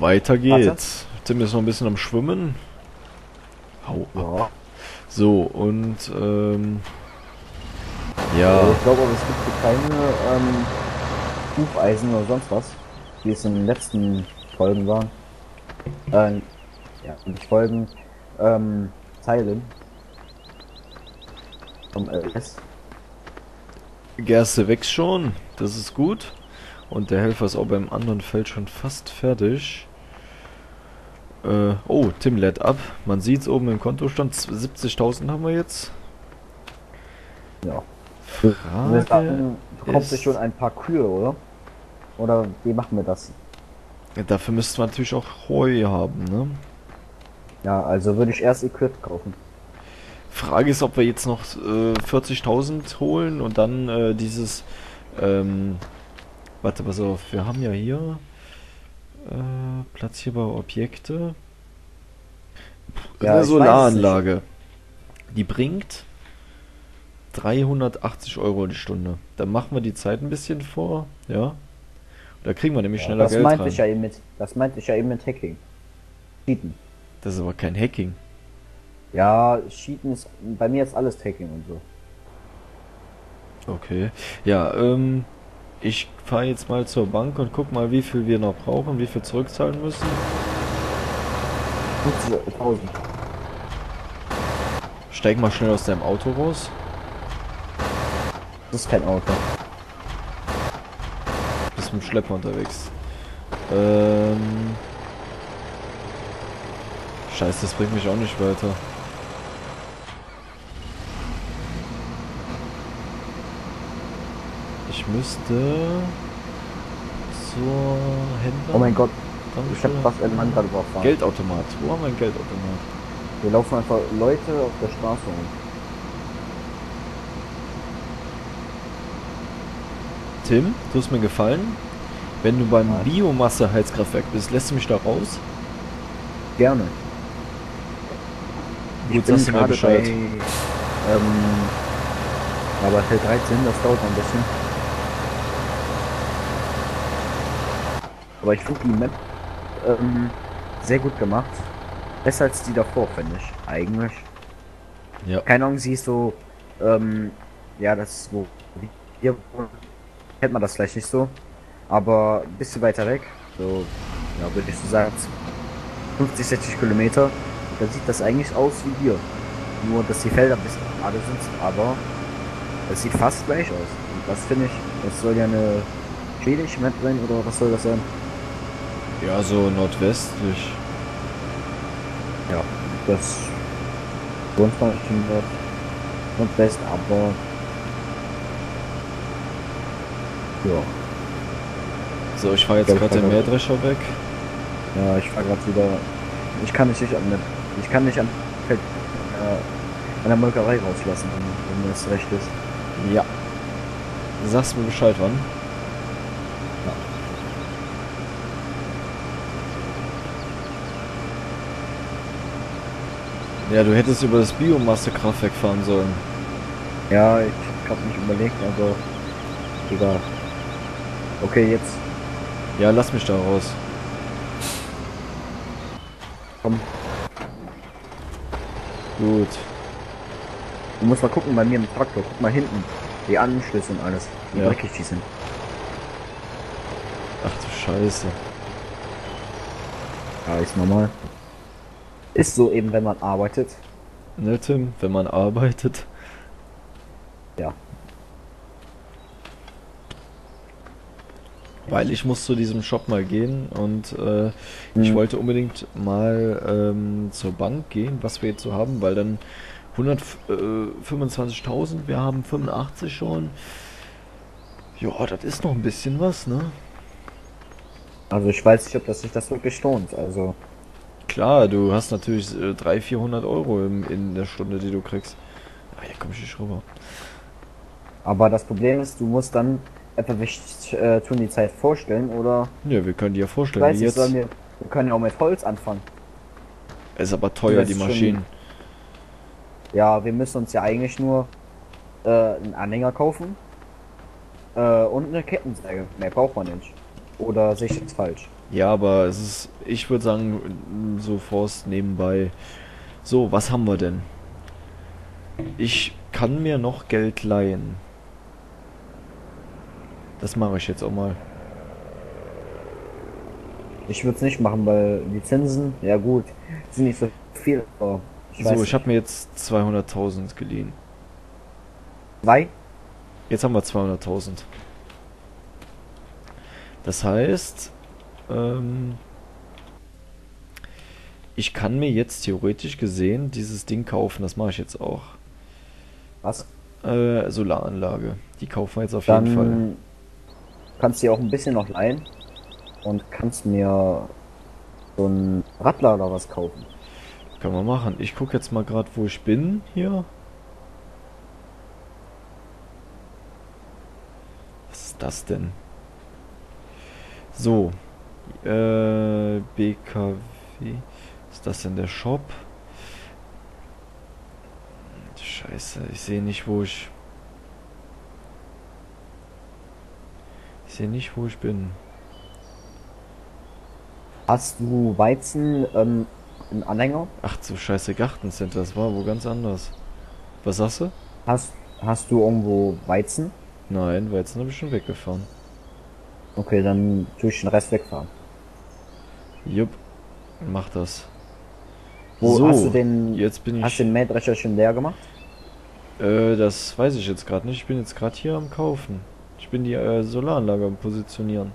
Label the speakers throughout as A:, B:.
A: Weiter
B: Warte.
A: geht's. Tim ist noch ein bisschen am Schwimmen. Hau ab.
B: Ja.
A: So, und, ja,
B: Ich glaube aber, es gibt hier keine Hufeisen oder sonst was, wie es in den letzten Folgen waren. Ja, nicht Folgen, Zeilen vom LS.
A: Gerste wächst schon. Das ist gut. Und der Helfer ist auch beim anderen Feld schon fast fertig. Oh, Tim lädt ab. Man sieht's oben im Kontostand. 70.000 haben wir jetzt.
B: Ja. Wir
A: Frage
B: sagen, du bekommst ja
A: ist...
B: schon ein paar Kühe, oder? Oder wie machen wir das?
A: Ja, dafür müssten wir natürlich auch Heu haben, ne?
B: Ja, also würde ich erst Equip kaufen.
A: Frage ist, ob wir jetzt noch 40.000 holen und dann dieses... Warte, pass auf. Wir haben ja hier... platzierbare Objekte.
B: Ja,
A: Eine
B: ich weiß es nicht.
A: Solaranlage. Die bringt 380 Euro die Stunde. Dann machen wir die Zeit ein bisschen vor, ja. Da kriegen wir nämlich
B: Ja,
A: schneller
B: das
A: Geld
B: meinte ich
A: rein.
B: ja eben mit, das meinte ich ja eben mit Hacking. Cheaten.
A: Das ist aber kein Hacking.
B: Ja, Cheaten ist, bei mir ist alles Hacking und so.
A: Okay. Ja, ich fahre jetzt mal zur Bank und guck mal, wie viel wir noch brauchen, wie viel zurückzahlen müssen.
B: 50.000.
A: Steig mal schnell aus deinem Auto raus.
B: Das ist kein Auto.
A: Bist mit dem Schlepper unterwegs. Scheiße, das bringt mich auch nicht weiter. Ich müsste zur Händler.
B: Oh mein Gott, ich
A: Tankstelle.
B: hab was in Mann gerade überfahren.
A: Geldautomat. Wo haben wir einen Geldautomat?
B: Hier laufen einfach Leute auf der Straße rum.
A: Tim, du hast mir gefallen. Wenn du beim
B: Nein.
A: Biomasse-Heizkraftwerk bist, lässt du mich da raus?
B: Gerne.
A: Gut, sagst du mir
B: gerade
A: Bescheid.
B: Ja, bei Feld 13, das dauert noch ein bisschen. Aber ich finde die Map sehr gut gemacht. Besser als die davor, finde ich. Eigentlich.
A: Ja.
B: Keine Ahnung, sie ist so, ja, das ist wo hier kennt man das vielleicht nicht so. Aber ein bisschen weiter weg, so, ja, würde ich so sagen, 50, 60 Kilometer, da sieht das eigentlich aus wie hier. Nur, dass die Felder ein bisschen gerade sind, aber es sieht fast gleich aus. Und das finde ich, das soll ja eine schwedische Map sein, oder was soll das sein?
A: Ja, so nordwestlich.
B: Ja, das sonst noch nicht in Nord Nordwest, aber ja.
A: So, ich fahre jetzt
B: Ich glaub,
A: gerade den
B: ich fahr
A: Mähdrescher weg.
B: Ja, ich fahr gerade wieder. Ich kann mich nicht an ich kann nicht an an der Molkerei rauslassen, wenn mir das recht ist.
A: Ja. Sagst mir Bescheid, wann? Ja, du hättest über das Biomasse-Kraftwerk fahren sollen.
B: Ja, ich hab grad nicht überlegt, aber egal. Okay, jetzt
A: Ja, lass mich da raus.
B: komm.
A: Gut.
B: Du musst mal gucken bei mir im Traktor. Guck mal hinten. Die Anschlüsse und alles. Wie
A: Ja.
B: dreckig die sind.
A: Ach du Scheiße.
B: Ja, ist normal. Ist so eben, wenn man arbeitet.
A: Ne, Tim, wenn man arbeitet.
B: Ja.
A: Weil ich muss zu diesem Shop mal gehen und ich
B: Hm.
A: wollte unbedingt mal zur Bank gehen, was wir jetzt so haben, weil dann 125.000, wir haben 85 schon. Ja, das ist noch ein bisschen was, ne?
B: Also ich weiß nicht, ob das sich das wirklich lohnt. Also
A: Klar, du hast natürlich 300, 400 Euro in der Stunde, die du kriegst. Ah, hier komm ich nicht rüber.
B: aber das Problem ist, du musst dann etwa tun die Zeit vorstellen oder
A: Ja, wir können dir ja
B: ich
A: vorstellen,
B: weiß
A: wie
B: nicht,
A: jetzt.
B: wir können ja auch mit Holz anfangen.
A: Ist aber
B: Du
A: teuer,
B: wirst
A: die
B: schon,
A: Maschinen.
B: ja, wir müssen uns ja eigentlich nur einen Anhänger kaufen und eine Kettensäge. Mehr braucht man nicht. Oder sehe ich jetzt falsch?
A: Ja, aber es ist, ich würde sagen, so Forst nebenbei. So, was haben wir denn? Ich kann mir noch Geld leihen. Das mache ich jetzt auch mal.
B: Ich würde es nicht machen, weil die Zinsen, ja gut, sind nicht so viel, aber ich
A: So,
B: weiß
A: ich habe
B: nicht.
A: mir jetzt 200.000 geliehen.
B: Zwei?
A: Jetzt haben wir 200.000. Das heißt, ähm, ich kann mir jetzt theoretisch gesehen dieses Ding kaufen. Das mache ich jetzt auch.
B: Was?
A: Solaranlage. Die kaufen wir jetzt auf jeden Fall.
B: Dann kannst du dir auch ein bisschen noch leihen und kannst mir so ein Radler oder was kaufen.
A: Kann man machen. Ich gucke jetzt mal gerade, wo ich bin hier. Was ist das denn? So, BKW. Was ist das denn der Shop? Scheiße, ich sehe nicht, wo ich. Ich sehe nicht, wo ich bin.
B: Hast du Weizen im Anhänger?
A: Ach so, scheiße, Gartencenter. Das war wo ganz anders. Was sagst du?
B: Hast du irgendwo Weizen?
A: Nein, Weizen habe ich schon weggefahren.
B: Okay, dann tue ich den Rest wegfahren.
A: Jupp, mach das.
B: Wo hast du
A: So,
B: den,
A: jetzt bin
B: hast du
A: ich.
B: den Mähdrescher schon leer gemacht?
A: Das weiß ich jetzt gerade nicht. Ich bin jetzt gerade hier am Kaufen. Ich bin die Solaranlage am Positionieren.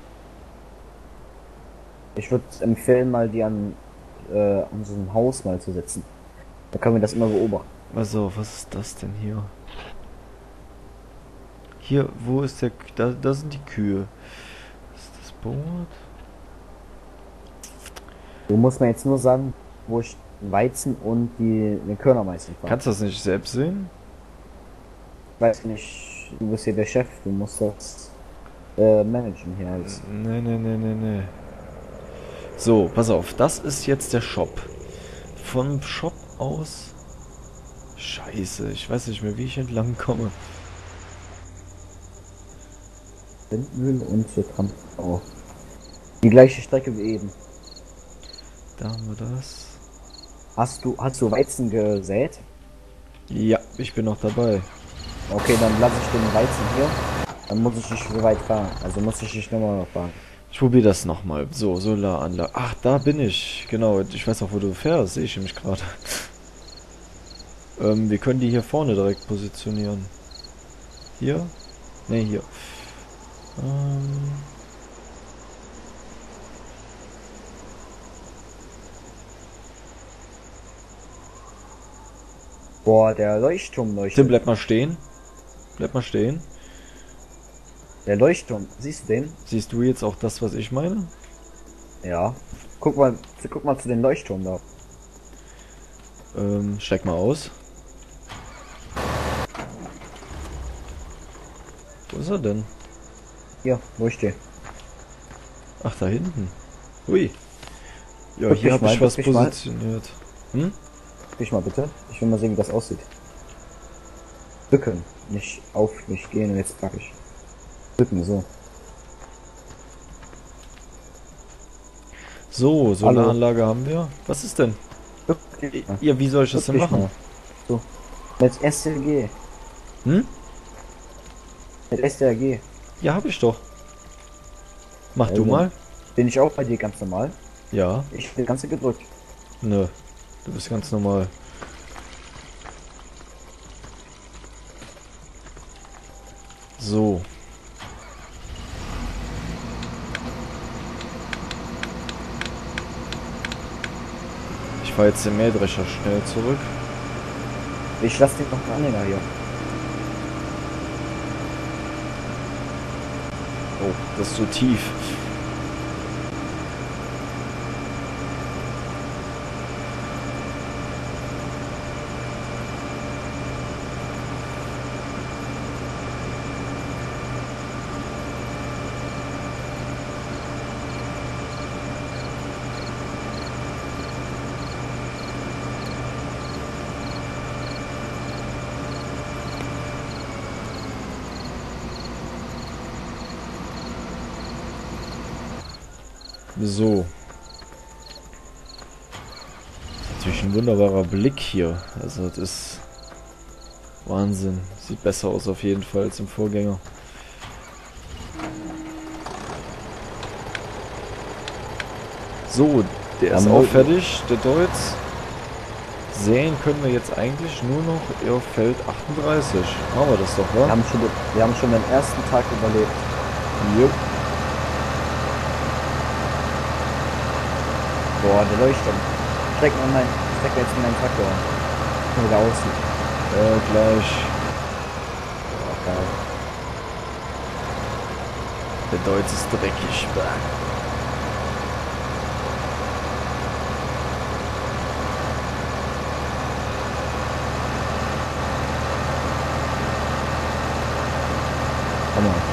B: Ich würde empfehlen, mal die an so einem Haus mal zu setzen. Da können wir das immer beobachten.
A: Pass auf, was ist das denn hier? Hier, wo ist der. Da sind die Kühe. Ist das Boot?
B: Du musst mir jetzt nur sagen, wo ich den Weizen und den Körner meistens fahre.
A: Kannst du das nicht selbst sehen?
B: Ich weiß nicht, du bist hier der Chef, du musst das managen hier alles.
A: Nee, nee, nee, nee, nee. So, pass auf, das ist jetzt der Shop. Vom Shop aus. Scheiße, ich weiß nicht mehr, wie ich entlang komme.
B: Windmühle und zur Transport. Die gleiche Strecke wie eben.
A: Da haben wir das.
B: Hast du Weizen gesät?
A: Ja, ich bin noch dabei.
B: Okay, dann lasse ich den Weizen hier. Dann muss ich nicht so weit fahren. Also muss ich nicht nochmal fahren.
A: Ich probiere das nochmal. So, Solaranlage. Ach, da bin ich. Genau, ich weiß auch, wo du fährst. Sehe ich nämlich gerade. Wir können die hier vorne direkt positionieren. Hier? Ne, hier. Ähm,
B: Boah, der Leuchtturm
A: Tim,
B: leuchtet.
A: bleib mal stehen. Bleib mal stehen.
B: Der Leuchtturm, siehst du den?
A: Siehst du jetzt auch das, was ich meine?
B: Ja. Guck mal zu dem Leuchtturm da.
A: Steig mal aus. Wo ist er denn?
B: Hier, wo ich stehe.
A: Ach, da hinten. Hui. Ja, hier habe ich
B: Guck
A: was
B: dich mal.
A: positioniert. Hm?
B: Guck dich mal bitte. Ich will mal sehen, wie das aussieht. Bücken. Nicht auf, nicht gehen und jetzt packe ich. Bücken, so.
A: So,
B: Hallo.
A: Solaranlage haben wir. Was ist denn?
B: Bück dich mal.
A: Ja, wie soll ich das
B: Bück
A: denn
B: dich
A: machen?
B: mal. So. Mit SLG.
A: Hm?
B: Mit SLG.
A: Ja, habe ich doch. Mach du
B: Also,
A: mal.
B: bin ich auch bei dir ganz normal.
A: Ja.
B: Ich bin ganz gedrückt.
A: Nö. Du bist ganz normal. So. Ich fahre jetzt den Mähdrescher schnell zurück.
B: Ich lasse den noch einen Anhänger hier.
A: Oh, das ist so tief. So. Natürlich ein wunderbarer Blick hier. Also das ist Wahnsinn. Sieht besser aus auf jeden Fall als im Vorgänger. So, der ist auch fertig, der Deutz. Säen können wir jetzt eigentlich nur noch auf Feld 38. Machen wir das doch, wa?
B: Wir haben schon den ersten Tag überlebt.
A: Jo.
B: Boah, der Leuchtturm. Steck jetzt in meinen Traktor an. Wie der aussieht.
A: Gleich.
B: Boah, geil.
A: Der Deutz ist dreckig.
B: Komm mal.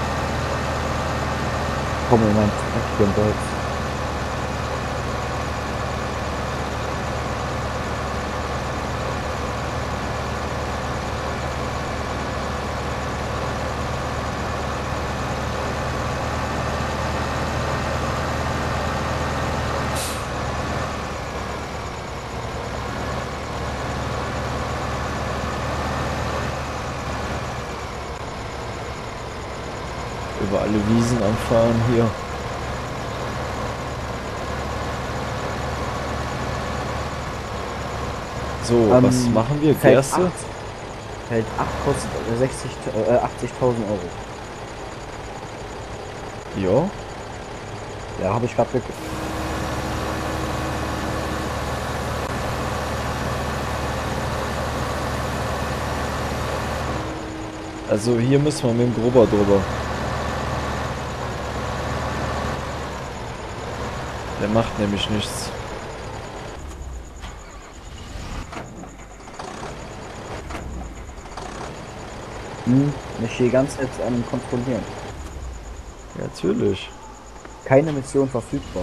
B: Komm in meinen Traktor in Deutsch.
A: Über alle Wiesen am Fahren hier. So, was machen wir? Gerste?
B: Feld 8 kostet 80.000 Euro.
A: Ja.
B: Ja, habe ich gerade wirklich.
A: Also hier müssen wir mit dem Grubber drüber. Der macht nämlich nichts.
B: Ich stehe ganz jetzt am Kontrollieren.
A: Ja, natürlich.
B: Keine Mission verfügbar.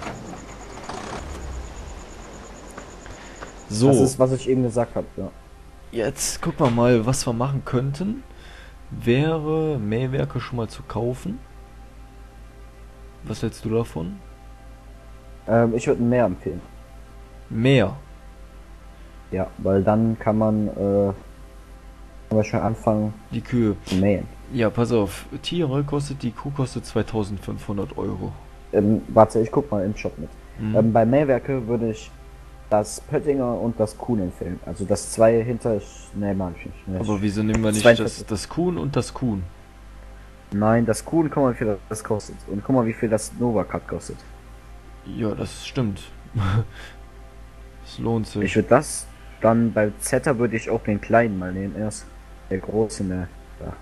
A: So.
B: Das ist, was ich eben gesagt habe, ja.
A: Jetzt gucken wir mal, was wir machen könnten. Wäre Mähwerke schon mal zu kaufen? Was hältst du davon?
B: Ich würde mehr empfehlen.
A: Mehr?
B: Ja, weil dann kann man schon anfangen
A: Die Kühe.
B: zu mähen.
A: Ja, pass auf. Tiere kostet, die Kuh kostet 2500 Euro.
B: Warte, ich guck mal im Shop mit.
A: Mhm.
B: Bei Mähwerke würde ich das Pöttinger und das Kuhn empfehlen. Also das zwei hinter... Ne, mag ich nicht. Ne,
A: Aber wieso nehmen wir nicht
B: 42.
A: das Kuhn und das Kuhn?
B: Nein, das Kuhn, guck mal, wie viel das kostet. Und guck mal, wie viel das Nova Cut kostet.
A: Ja, das stimmt. Es lohnt sich.
B: Ich würde das... Dann bei Zeta würde ich auch den kleinen mal nehmen erst. Der große, ne. Ja.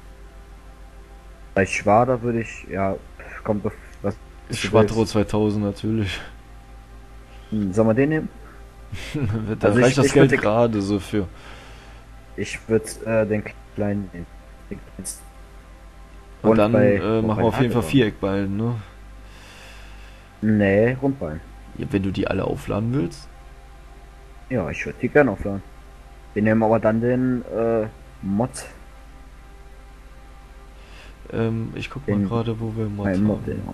B: Bei Schwader würde ich... Ja, kommt... Was
A: Schwadro 2000 natürlich.
B: Sollen wir den nehmen?
A: Da
B: Also
A: reicht
B: ich
A: das Geld
B: würde-
A: gerade so für.
B: Ich würde den kleinen nehmen.
A: Und dann
B: bei-
A: machen
B: bei
A: wir auf jeden Fall
B: Hagel.
A: Viereckballen, ne?
B: Nee, Rundballen.
A: Ja, wenn du die alle aufladen willst.
B: Ja, ich würde die gerne aufladen. Wir nehmen aber dann den Mod.
A: Ich guck mal
B: Den-
A: gerade, wo wir Mod
B: Ein Mod,
A: haben.
B: den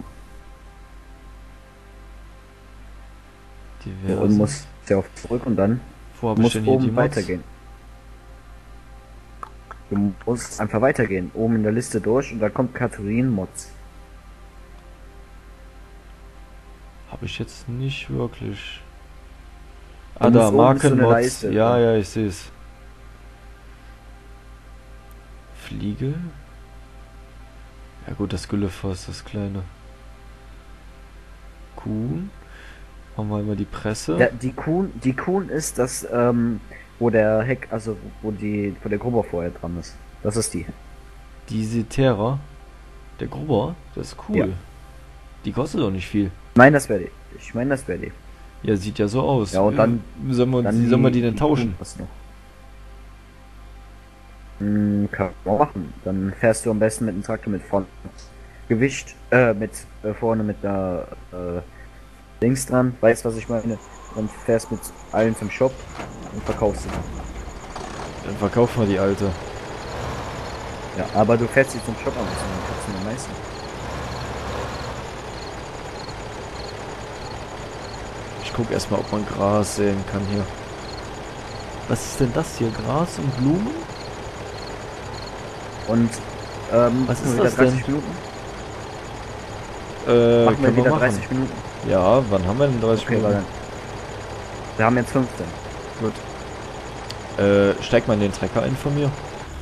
A: Diverse.
B: und muss ja auf zurück und dann
A: Wo habe ich
B: muss
A: denn hier die
B: oben
A: Mods?
B: weitergehen. Du musst einfach weitergehen, oben in der Liste durch und dann kommt Kategorien Mods.
A: Habe ich jetzt nicht wirklich.
B: Da
A: Ah, da,
B: muss oben so eine
A: Markenmods.
B: Leiste
A: Ja,
B: sein.
A: ja, ich sehe es. Fliege. Ja gut, das Güllefass, das kleine. Kuhn. Haben wir immer die Presse.
B: Ja, die Kuhn ist das, wo der Heck, also wo der Grubber vorher dran ist. Das ist die.
A: Diese Terra. Der Grubber, das ist cool.
B: Ja.
A: Die kostet doch nicht viel.
B: Ich meine, das wäre die. Ich meine, das wäre die.
A: Ja, sieht ja so aus.
B: Ja, und dann-
A: Sollen wir,
B: Dann
A: wie sollen wir die denn tauschen?
B: Kuhn, was noch? Kann man machen. Dann fährst du am besten mit dem Traktor mit vorne Gewicht, vorne mit der Dings dran, weißt was ich meine? Und fährst mit allen zum Shop und verkaufst sie dann.
A: Dann verkaufen wir die alte.
B: Ja, aber du fährst sie zum Shop am besten, dann kannst du den meisten.
A: Ich gucke erstmal, ob man Gras sehen kann hier. Was ist denn das hier? Gras und Blumen?
B: Und
A: Was
B: machen
A: ist
B: wir
A: das
B: wieder 30
A: denn?
B: Minuten? Machen wir
A: Können wir
B: wieder
A: machen.
B: 30 Minuten?
A: Ja, wann haben wir denn 30
B: Okay,
A: Minuten?
B: Leute. Wir haben jetzt 15.
A: Gut. Steig mal in den Trecker ein von mir.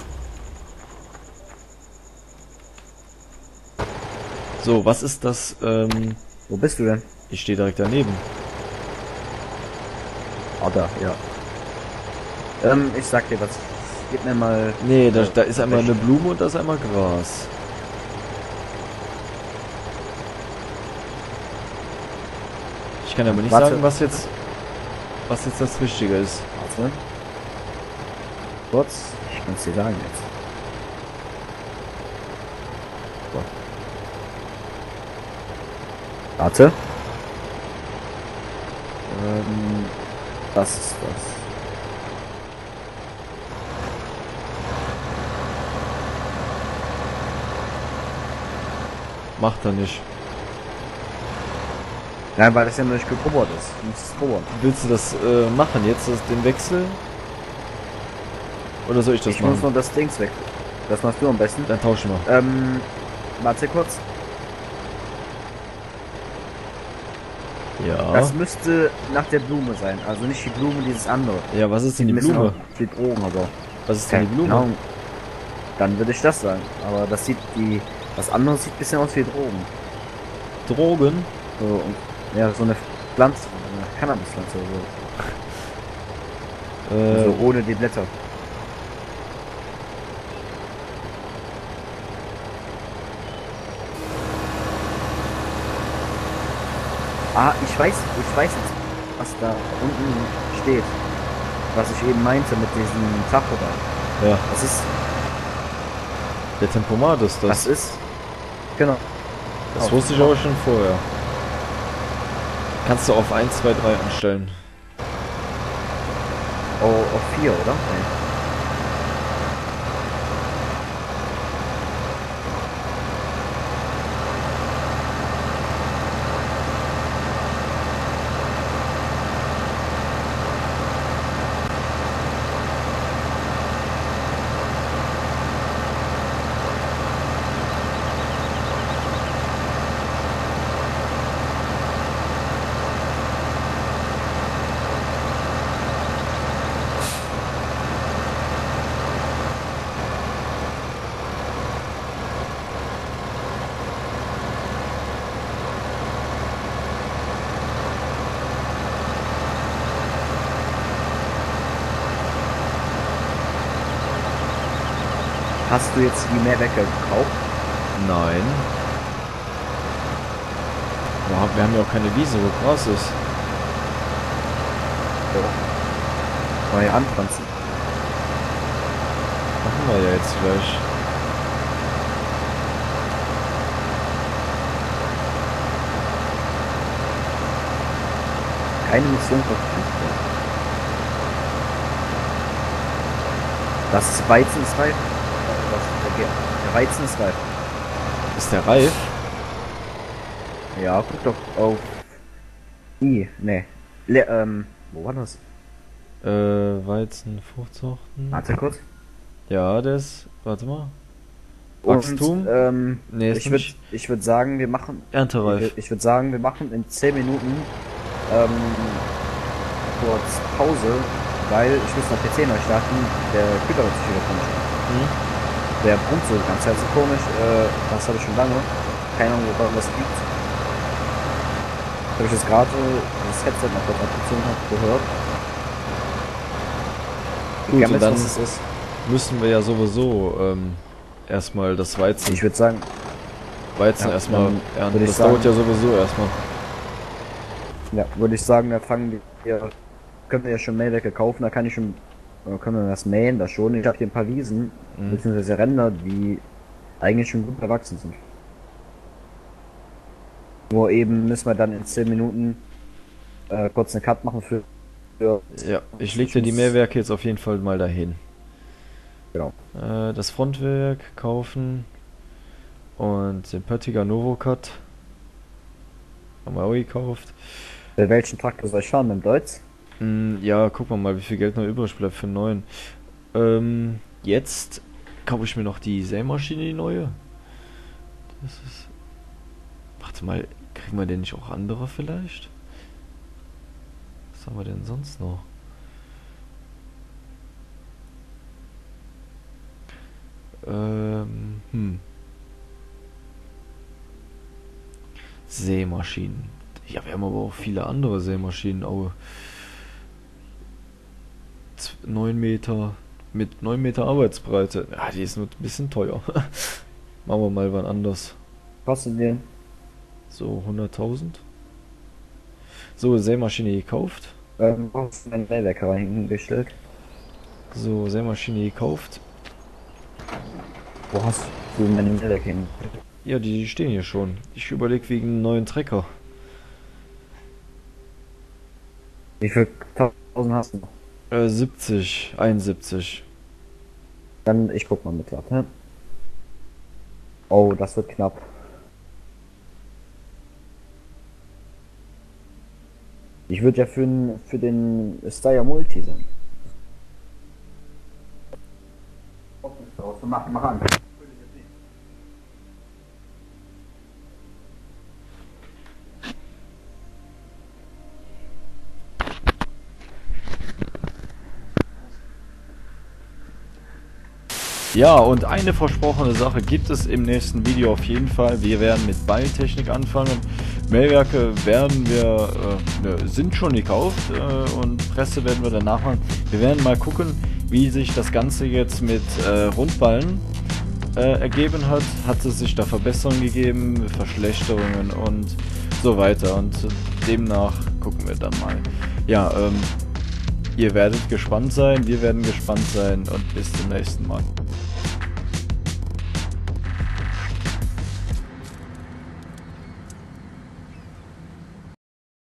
A: So, was ist das?
B: Wo bist du denn?
A: Ich stehe direkt daneben.
B: Ah, da, ja. Ich sag dir was. Gib mir mal...
A: Nee, da ist einmal eine
B: welche.
A: Blume und da ist einmal Gras. Ich kann aber nicht
B: Warte.
A: sagen, was jetzt das Richtige ist.
B: Warte. Kurz. Ich kann es dir sagen jetzt. So. Warte. Das ist das.
A: Macht er nicht.
B: Nein, weil das ja nur nicht gecovert ist. Du musst es covern.
A: Willst du das machen jetzt, den Wechsel? Oder soll ich das
B: Ich muss
A: machen?
B: nur das Dings weg. Das machst du am besten.
A: Dann tauschen wir.
B: Warte kurz.
A: Ja.
B: Das müsste nach der Blume sein. Also nicht die Blume, dieses andere.
A: Ja, was ist denn die
B: Ein bisschen
A: Blume?
B: aus wie Drogen, aber.
A: Was ist denn die Blume?
B: Ahnung. Dann würde ich das sagen. Aber das sieht das andere sieht ein bisschen aus wie Drogen.
A: Drogen?
B: So, und, ja, so eine Pflanze, eine Cannabispflanze oder so. Also ohne die Blätter. Ah, ich weiß jetzt, was da unten steht. Was ich eben meinte mit diesem Tacho da.
A: ja,
B: Das ist,
A: der Tempomat ist das.
B: das ist, genau.
A: Das wusste ich aber schon vorher. Kannst du auf 1, 2, 3 anstellen.
B: Oh, auf 4, oder? Nee. Hast du jetzt die Mehrwerke gekauft?
A: Nein. Wir haben ja auch keine Wiese, wo Gras ist.
B: Ja. Neue anpflanzen.
A: Machen wir ja jetzt gleich.
B: Keine Mission verfügbar. Das ist Weizen ist reif. Der Weizen ist reif.
A: Ist der reif?
B: Ja, guck doch auf nee. Wo war das?
A: Weizen, Fruchtsorten.
B: Warte kurz.
A: Ja, der ist. Warte mal.
B: Und,
A: Wachstum? Nee, ist nicht
B: ich würde sagen, wir machen.
A: erntereif.
B: Ich würde sagen, wir machen in 10 Minuten kurz Pause, weil ich muss noch PC neu starten. Der Kühler wird sich wieder komisch an.
A: Hm?
B: Der brummt so ganz so komisch. Das habe ich schon lange. Keine Ahnung, woran das liegt. Habe ich jetzt gerade das Headset noch kurz abgezogen habe, gehört.
A: Gut,
B: Gerne,
A: und dann
B: was es ist.
A: müssen wir ja sowieso erstmal das Weizen
B: Ich würde sagen, ja,
A: erstmal
B: dann
A: ernten.
B: würde ich
A: Das dauert ja
B: sagen-
A: sowieso erstmal.
B: dann fangen wir, können wir ja schon Mähwerke kaufen, da kann ich schon, können wir das mähen, da schon. Ich habe hier ein paar Wiesen,
A: Mhm.
B: beziehungsweise Ränder, die eigentlich schon gut erwachsen sind. Nur eben müssen wir dann in 10 Minuten kurz einen Cut machen für
A: Ja, ich leg dir die Mehrwerke jetzt auf jeden Fall mal dahin.
B: genau.
A: Das Frontwerk kaufen und den Pöttiger Novocut haben wir auch gekauft.
B: Bei welchen Traktor soll ich schauen? Mit dem Deutz?
A: Ja, gucken wir mal, wie viel Geld noch übrig bleibt für einen neuen. Jetzt kaufe ich mir noch die Sämaschine, die neue. Das ist. Warte mal, kriegen wir denn nicht auch andere vielleicht? Was haben wir denn sonst noch? Hm. Sämaschinen. Ja, wir haben aber auch viele andere Sämaschinen. Auch 9 Meter mit 9 Meter Arbeitsbreite. Ja, die ist nur ein bisschen teuer. Machen wir mal wann anders.
B: Kostet den?
A: So 100.000. So, Sämaschine gekauft.
B: Wo hast du deinen Mähwerker reingestellt?
A: So, Sämaschine gekauft.
B: Wo hast du meine Mähwerker hingestellt?
A: Ja, die stehen hier schon. Ich überlege wegen einem neuen Trecker.
B: Wie viel tausend hast du noch?
A: 70, 71.
B: Dann, ich guck mal mit, warte. Oh, das wird knapp. Ich würde ja für den Steyr Multi sein. Mach an.
A: Ja, und eine versprochene Sache gibt es im nächsten Video auf jeden Fall. Wir werden mit Beiltechnik anfangen. Mähwerke werden wir, sind schon gekauft und Presse werden wir danach machen. Wir werden mal gucken, wie sich das Ganze jetzt mit Rundballen ergeben hat. Hat es sich da Verbesserungen gegeben, Verschlechterungen und so weiter. Und demnach gucken wir dann mal. Ja, ihr werdet gespannt sein, wir werden gespannt sein und bis zum nächsten Mal.